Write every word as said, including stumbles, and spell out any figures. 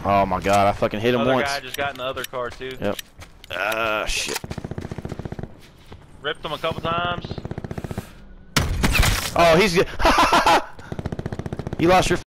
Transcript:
Oh my god, I fucking hit him Another once. guy just got in the other car too. Yep. Ah, uh, shit. Ripped him a couple times. Oh, he's... You lost your